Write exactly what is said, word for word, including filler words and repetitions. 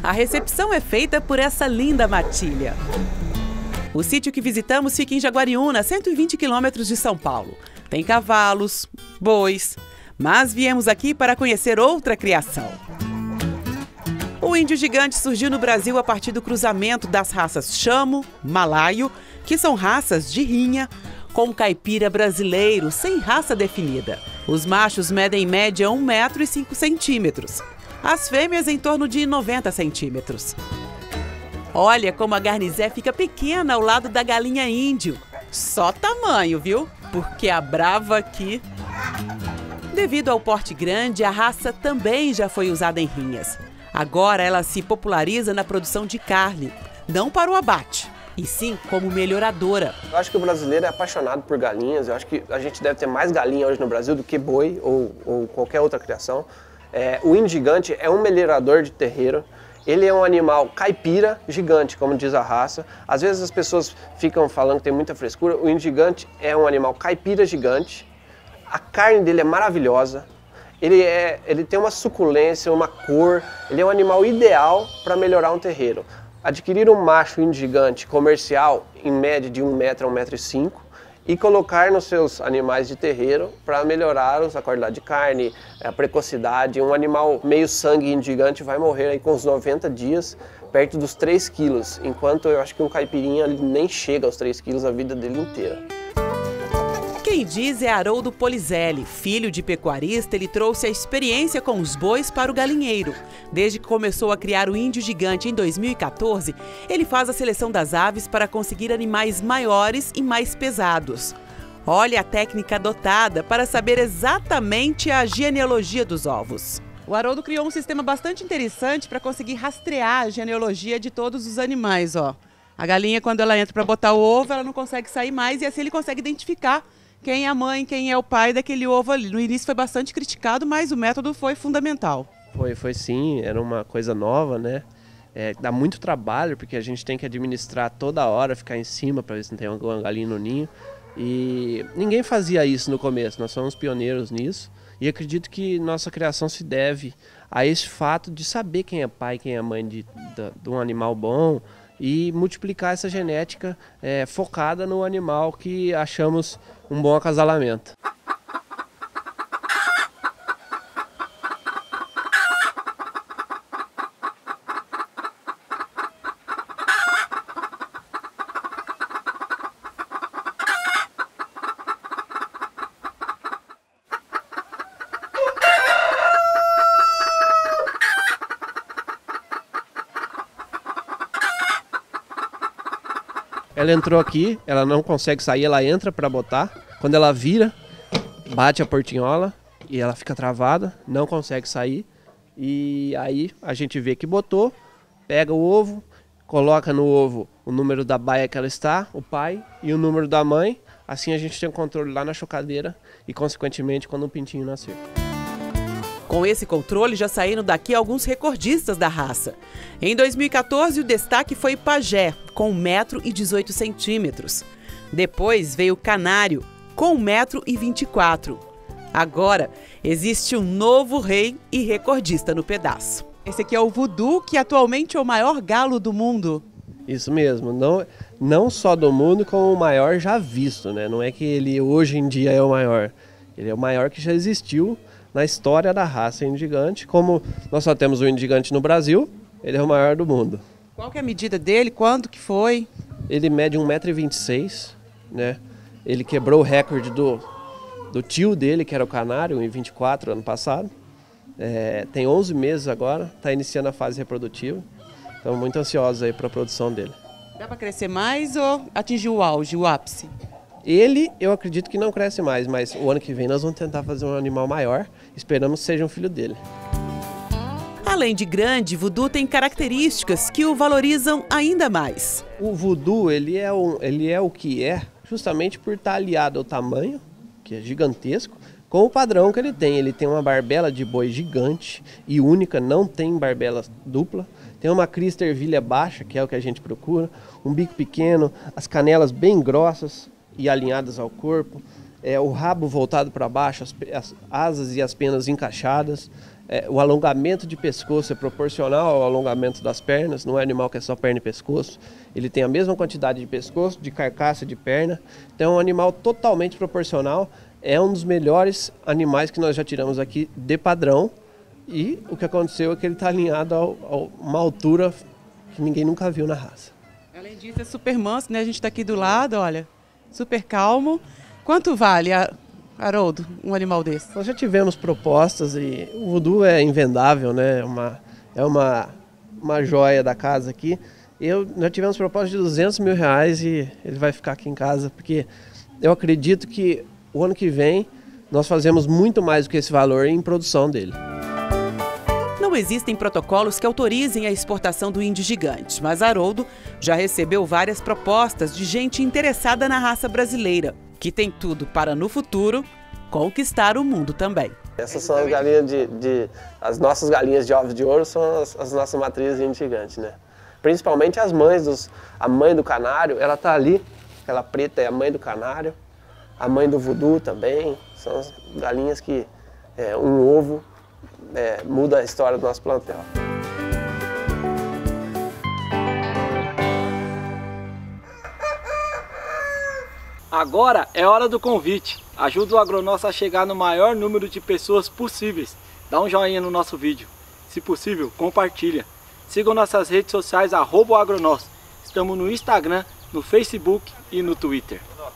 A recepção é feita por essa linda matilha. O sítio que visitamos fica em Jaguariúna, cento e vinte quilômetros de São Paulo. Tem cavalos, bois, mas viemos aqui para conhecer outra criação. O índio gigante surgiu no Brasil a partir do cruzamento das raças chamo, malaio, que são raças de rinha, com caipira brasileiro sem raça definida. Os machos medem em média um metro e cinco centímetros. As fêmeas em torno de noventa centímetros. Olha como a garnizé fica pequena ao lado da galinha índio. Só tamanho, viu? Porque a brava aqui... Devido ao porte grande, a raça também já foi usada em rinhas. Agora ela se populariza na produção de carne, não para o abate, e sim como melhoradora. Eu acho que o brasileiro é apaixonado por galinhas. Eu acho que a gente deve ter mais galinha hoje no Brasil do que boi ou, ou qualquer outra criação. É, o índio gigante é um melhorador de terreiro. Ele é um animal caipira gigante, como diz a raça. Às vezes as pessoas ficam falando que tem muita frescura. O índio gigante é um animal caipira gigante. A carne dele é maravilhosa. Ele, é, ele tem uma suculência, uma cor. Ele é um animal ideal para melhorar um terreiro. Adquirir um macho índio gigante comercial, em média de um metro a um metro e cinco, e colocar nos seus animais de terreiro para melhorar a qualidade de carne, a precocidade. Um animal meio sangue índio gigante vai morrer aí com uns noventa dias, perto dos três quilos, enquanto eu acho que um caipirinha nem chega aos três quilos a vida dele inteira. Quem diz é Haroldo Polizelli. Filho de pecuarista, ele trouxe a experiência com os bois para o galinheiro. Desde que começou a criar o índio gigante em dois mil e quatorze, ele faz a seleção das aves para conseguir animais maiores e mais pesados. Olha a técnica adotada para saber exatamente a genealogia dos ovos. O Haroldo criou um sistema bastante interessante para conseguir rastrear a genealogia de todos os animais. Ó. A galinha, quando ela entra para botar o ovo, ela não consegue sair mais e assim ele consegue identificar quem é a mãe, quem é o pai daquele ovo ali. No início foi bastante criticado, mas o método foi fundamental. Foi, foi sim, era uma coisa nova, né? É, dá muito trabalho, porque a gente tem que administrar toda hora, ficar em cima para ver se não tem alguma galinha no ninho. E ninguém fazia isso no começo, nós somos pioneiros nisso. E acredito que nossa criação se deve a esse fato de saber quem é pai, quem é mãe de, de, de um animal bom, e multiplicar essa genética é, focada no animal que achamos um bom acasalamento. Ela entrou aqui, ela não consegue sair, ela entra para botar. Quando ela vira, bate a portinhola e ela fica travada, não consegue sair. E aí a gente vê que botou, pega o ovo, coloca no ovo o número da baia que ela está, o pai, e o número da mãe. Assim a gente tem o controle lá na chocadeira e, consequentemente, quando o pintinho nascer. Com esse controle, já saíram daqui alguns recordistas da raça. Em dois mil e quatorze, o destaque foi Pajé, com um metro e dezoito centímetros. Depois veio Canário, com um metro e vinte e quatro. Agora, existe um novo rei e recordista no pedaço. Esse aqui é o Voodoo, que atualmente é o maior galo do mundo. Isso mesmo, não, não só do mundo, como o maior já visto, né? Não é que ele hoje em dia é o maior, ele é o maior que já existiu na história da raça índio gigante. Como nós só temos o índio gigante no Brasil, ele é o maior do mundo. Qual que é a medida dele? Quanto que foi? Ele mede um metro e vinte e seis, né? Ele quebrou o recorde do, do tio dele, que era o Canário, em vinte e quatro, ano passado. É, tem onze meses agora, está iniciando a fase reprodutiva. Estamos muito ansiosos aí para a produção dele. Dá para crescer mais ou atingir o auge, o ápice? Ele, eu acredito que não cresce mais, mas o ano que vem nós vamos tentar fazer um animal maior. Esperamos que seja um filho dele. Além de grande, Voodoo tem características que o valorizam ainda mais. O Voodoo, ele é, um, ele é o que é, justamente por estar aliado ao tamanho, que é gigantesco, com o padrão que ele tem. Ele tem uma barbela de boi gigante e única, não tem barbela dupla. Tem uma crista ervilha baixa, que é o que a gente procura, um bico pequeno, as canelas bem grossas e alinhadas ao corpo, é, o rabo voltado para baixo, as, as asas e as penas encaixadas. É, o alongamento de pescoço é proporcional ao alongamento das pernas, não é animal que é só perna e pescoço. Ele tem a mesma quantidade de pescoço, de carcaça, de perna. Então é um animal totalmente proporcional. É um dos melhores animais que nós já tiramos aqui de padrão. E o que aconteceu é que ele está alinhado a uma altura que ninguém nunca viu na raça. Além disso, é super manso, né? A gente está aqui do lado, olha, super calmo. Quanto vale, Haroldo, um animal desse? Nós já tivemos propostas e o voodoo é invendável, né? Uma, é uma, uma joia da casa aqui. Eu, nós tivemos propostas de duzentos mil reais e ele vai ficar aqui em casa, porque eu acredito que o ano que vem nós fazemos muito mais do que esse valor em produção dele. Não existem protocolos que autorizem a exportação do índio gigante, mas Haroldo já recebeu várias propostas de gente interessada na raça brasileira, que tem tudo para, no futuro, conquistar o mundo também. Essas são as galinhas de, de as nossas galinhas de ovos de ouro, são as, as nossas matrizes de índio gigante, né? Principalmente as mães dos, a mãe do canário, ela tá ali, aquela preta é a mãe do canário, a mãe do voodoo também, são as galinhas que é, um ovo é, muda a história do nosso plantel. Agora é hora do convite. Ajuda o Agronosso a chegar no maior número de pessoas possíveis. Dá um joinha no nosso vídeo. Se possível, compartilha. Sigam nossas redes sociais, arroba Agronosso. Estamos no Instagram, no Facebook e no Twitter.